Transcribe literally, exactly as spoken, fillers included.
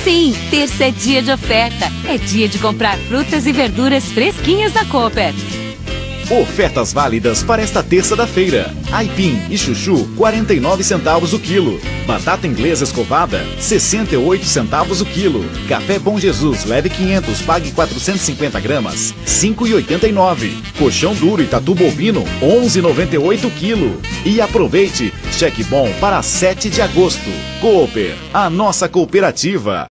Sim, terça é dia de oferta. É dia de comprar frutas e verduras fresquinhas da Cooper. Ofertas válidas para esta terça da feira. Aipim e chuchu, quarenta e nove centavos o quilo. Batata inglesa escovada, sessenta e oito centavos o quilo. Café Bom Jesus, leve quinhentos, pague quatrocentos e cinquenta gramas, cinco reais e oitenta e nove centavos. Colchão duro e tatu bovino, onze reais e noventa e oito centavos o quilo. E aproveite, cheque bom para sete de agosto. Cooper, a nossa cooperativa.